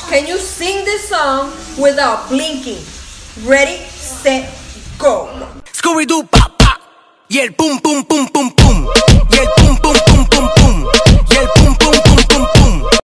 Can you sing this song without blinking? Ready, set, go. Scooby-Doo pop pop. Yeah, boom boom boom boom boom. Yeah, boom boom boom boom boom. Yeah, boom boom boom boom boom.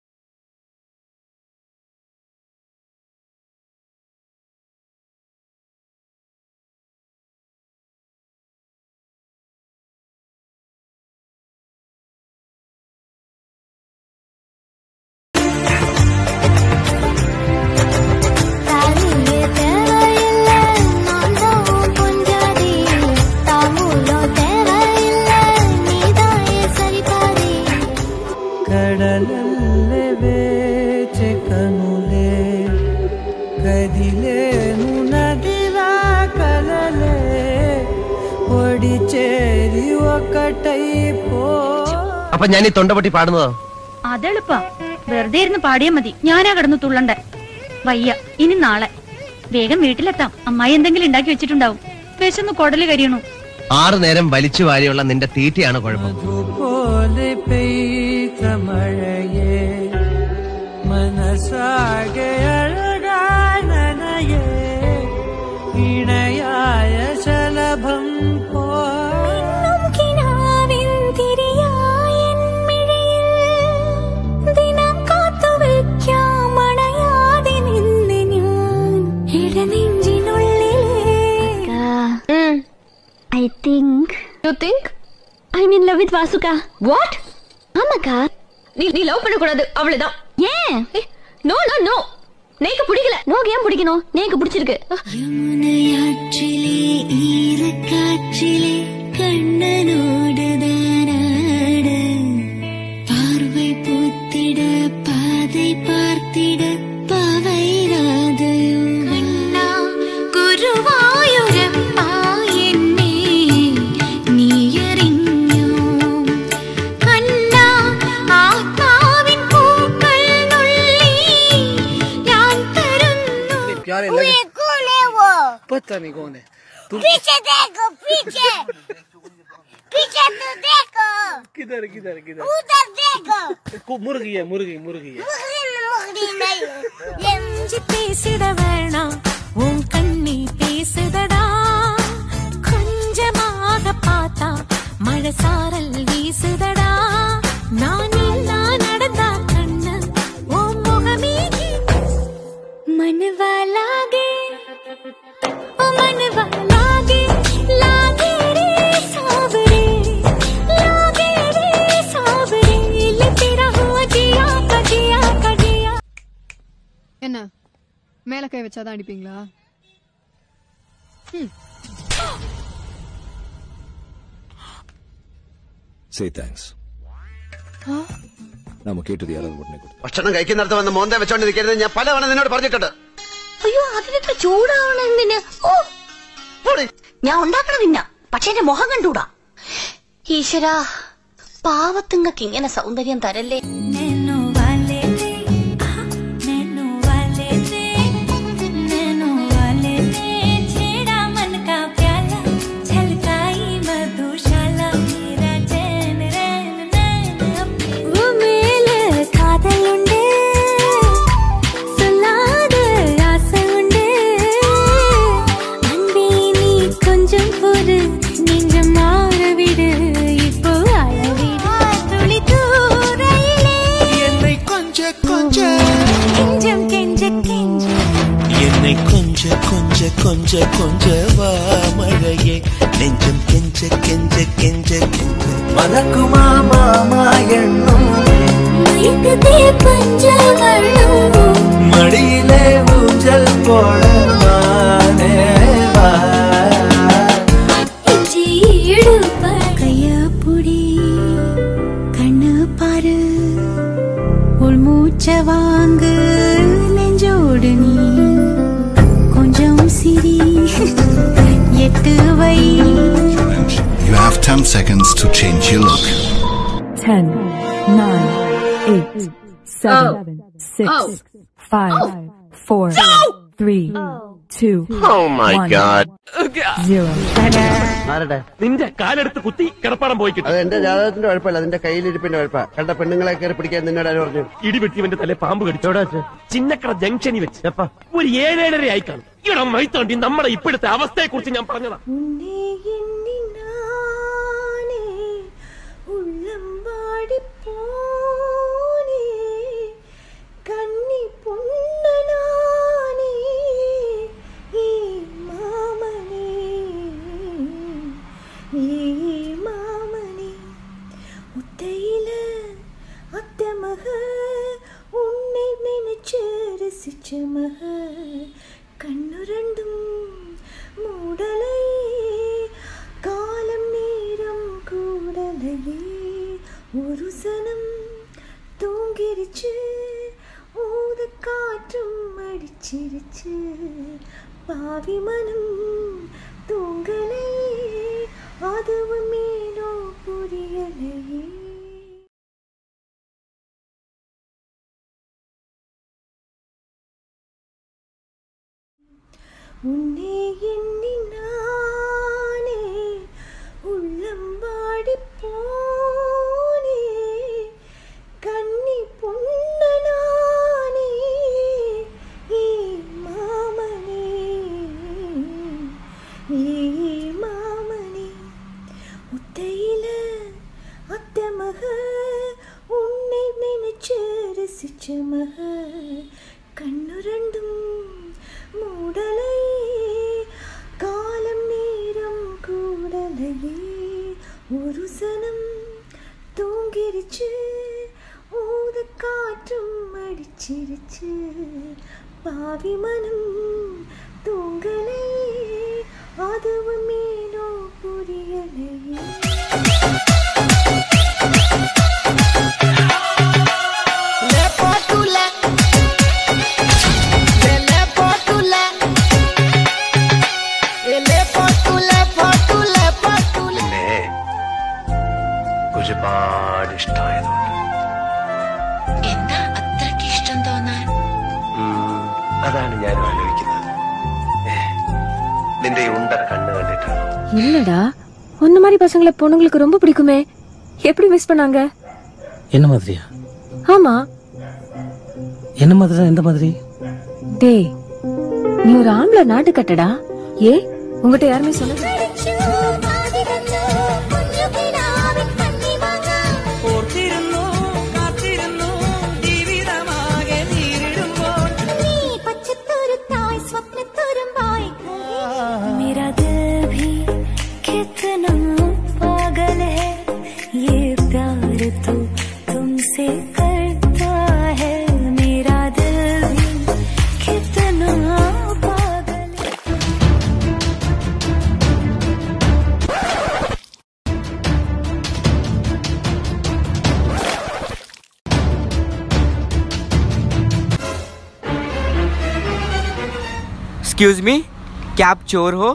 അപ്പൊ ഞാൻ ഈ തൊണ്ടപൊട്ടി പാടുന്നതോ? അതെളുപ്പാ, വെറുതെ ഇരുന്ന് പാടിയാ മതി. ഞാനാ കിടന്ന് തുള്ളണ്ടേ. വയ്യ, ഇനി നാളെ വേഗം വീട്ടിലെത്താം. അമ്മായി എന്തെങ്കിലും ഉണ്ടാക്കി വെച്ചിട്ടുണ്ടാവും. വിശന്ന് കൊടല് കരിയണു. 6 നേരം വലിച്ചു വാരിയുള്ള നിന്റെ തീറ്റയാണ് കുഴപ്പം. I think. You think? I'm in love with Vasuka. What? ஆமாக்கா. நீ லவ் பண்ண கூடாது அவ்வளவுதான். ஏன்? No no no. நேக்கு பிடிக்கல. நோக்கு ஏன் பிடிக்கணும்? நேக்கு பிடிச்சிருக்கு. யமுனையாற்றிலே ஈரக்காற்றிலே கண்ணனோடு தானாட பார்வை பூத்திட பாதை பார்த்திட பாவை ராதையோ கண்ணா குருவாயூரப்பா என்னே நீ அறிഞ്ഞോ கண்ணா ஆத்மாவின் பூக்கள் நுள்ளி ഞാൻ തരുന്നു ये कौन है वो? पता नहीं कौन है. पीछे देखो पीछे पीछे तो देखो. किधर किधर किधर? उधर देखो. मुर्गी है मुर्गी मुर्गी है. मुर्गी नहीं. எஞ்சி பேசிட வேணாம் உன் கண்ணி பேசுதடா கொஞ்சமாக பார்த்தா மழை சாரல் வீசுதடா நான் இல்லா நடந்தா கண்ணு உன் முகமே मनवा लागे ओ मनवा लागे लागे रे सावरे ले तेरा हुआ जिया कजिया कजिया. என்ன மேல கை வச்சாதான் அடிப்பீங்களா? Say thanks. നമ്മ കേട്ടത് യാതൊരു ഉടനെ കൊടുത്തു. ഭക്ഷണം കഴിക്കുന്നിടത്ത് വന്ന് മോന്തെ വെച്ചോണ്ടിരിക്കരുത്. ഞാൻ പലവണ നിന്നോട് പറഞ്ഞിട്ടുണ്ട്. അയ്യോ, അതിനൊക്കെ ചൂടാവണം എന്തിന്? ഓ, ഞാൻ ഉണ്ടാക്കണം തിന്ന, പക്ഷെ എന്റെ മുഖം കണ്ടൂടാ. ഈശ്വരാ, പാവത്തുങ്ങൾക്ക് ഇങ്ങനെ സൗന്ദര്യം തരല്ലേ. கொஞ்ச கொஞ்ச வா மழையே நெஞ்சம் கெஞ்ச கெஞ்ச கெஞ்ச கெஞ்ச மலக்குமா மாமா எண்ணும் மயக்குதே பஞ்சவர்ணம் மடியிலே ஊஞ்சல் போடவானே வா இஞ்சிடு கைய புடி கண்ணு பாரு உள் மூச்ச வாங்கு நெஞ்சோடு நீ You have 10 seconds to change your look. 10, 9, 8, 7, 6, 5, 4, 3, 2 Oh my 1 God. 0. ആരുടെ നിന്റെ കാലെടുത്ത് കുത്തി കിടപ്പാടം പോയി കിട്ടും. അത് എന്റെ ജാതകത്തിന്റെ കുഴപ്പമില്ല, അതിന്റെ കയ്യിലിരിപ്പിന്റെ കുഴപ്പ. കണ്ട പെണ്ണുങ്ങളെ കയറി പിടിക്കാൻ നിന്നോട് ആര് പറഞ്ഞു? ഇടിവെട്ടിവന്റെ തലേ പാമ്പ് കടിച്ചോടാ ചിന്നക്കട ജംഗ്ഷനിൽ വെച്ച് ഒരു 7-7:30 ആയി കാണും. ഇവിടെ മൈത്തോണ്ടി നമ്മുടെ ഇപ്പോഴത്തെ അവസ്ഥയെ കുറിച്ച് ഞാൻ പറഞ്ഞതാ. കണ്ണുരണ്ടും മൂടലേ കാലം നേരം കൂടലേ ഒരു സനം തൂങ്ങിരിച്ച് ഊതക്കാറ്റും അടിച്ചിരിച്ച് പാവിമനം തൂങ്ങലേ അതുവും മീനോ പുരിയലേ. உன்னை எண்ணி நானே உள்ளம் வாடிப் போனே கன்னி பொன்னனானே ஏ மாமனே உத்தையில அத்த மக உன்னை நினைச்சு ரசிச்ச மக கண்ணு ரெண்டும் மூடலை காலம் நேரம் கூடலையே ஒரு சனம் தூங்கிருச்சு ஊத காற்றும் அடிச்சிருச்சு பாவி மனம் தூங்கலை அதுவும் மீனோ புரியலையே. ഒരുപാട് ഇഷ്ടമായതുകൊണ്ട്. എന്താ അത്രയ്ക്ക് ഇഷ്ടം തോന്നാൻ? അതാണ് ഞാൻ ആലോചിക്കുന്നത്. നിന്റെ ഉണ്ട കണ്ണ് കണ്ടിട്ടാണോ? இல்லடா ஒன்ன மாதிரி பசங்களை பொண்ணுங்களுக்கு ரொம்ப பிடிக்குமே, எப்படி மிஸ் பண்ணாங்க? என்ன மாதிரியா? ஆமா. என்ன மாதிரி? எந்த மாதிரி? டேய் நீ ஒரு ஆம்பளை நாட்டு கட்டடா. ஏ உங்ககிட்ட யாருமே சொன்னது? एक्सक्यूज मी, क्या आप चोर हो?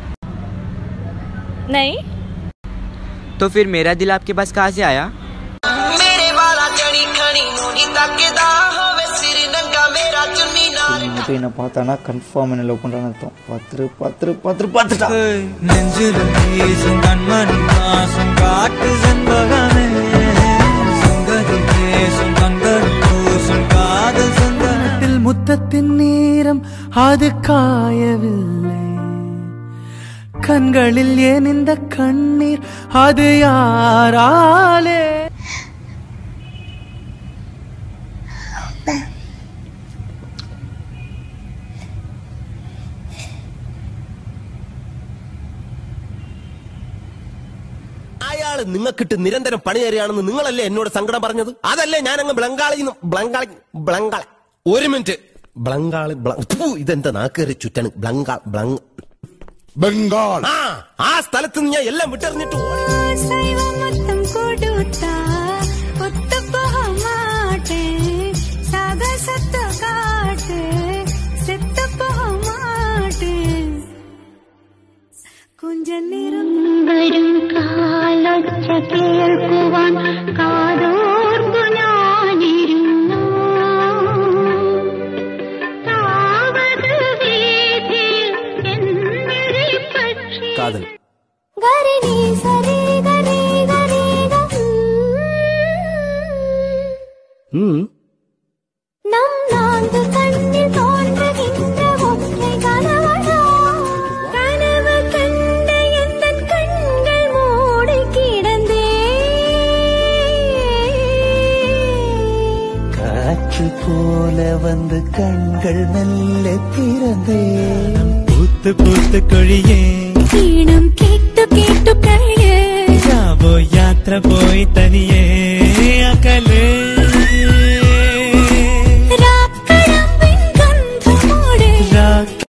नहीं। तो फिर मेरा दिल आपके पास कहाँ से आया? मेरे वाला जड़ी खड़ी मोड़ी तकदा होवे सिर नंगा मेरा चुन्नी नाल இப்போ என்ன பார்த்தானா கன்ஃபார்ம் என்ன லவ் பண்றான்னு அர்த்தம். பார்த்துட்டா நெஞ்சில வீசும் கண்மணி வாசம் காட்டு செண்பகமே சங்கதி பேசும் கண்கள் பூசும் காதல் சங்கத்தில் முத்தத்தின் நேரம் அது காயவில்லை, கண்களில் ஏன் இந்த கண்ணீர் அது யாராலே? അയാള് നിങ്ങൾക്കിട്ട് നിരന്തരം പണി തരികയാണെന്ന് നിങ്ങളല്ലേ എന്നോട് സങ്കടം പറഞ്ഞത്? അതല്ലേ ഞാനങ്ങ് ബ്ലങ്കാളി ഒരു മിനിറ്റ് ബ്ലങ്കാളി ഇതെന്താ നാക്കേറി ചുറ്റാണ് ബംഗാൾ ആ സ്ഥലത്ത് നിന്ന് ഞാൻ എല്ലാം വിട്ടെറിഞ്ഞിട്ട് കുഞ്ചനിരം വരും കാലൊച്ച കേൾക്കുവാൻ കാതോർക്കു ഞാനിരുന്നു. താവത് വീഥിയിൽ நம் நான்கு கண்ணில் தோன்றுகின்ற ஒற்றை கனவடா. கனவு கண்ட எந்தன் கண்கள் மூடி கிடந்தே. காற்று போல வந்து கண்கள் மெல்ல திறந்தே. பூத்து பூத்து கொழியே ஈனம் கேட்டு கேட்டு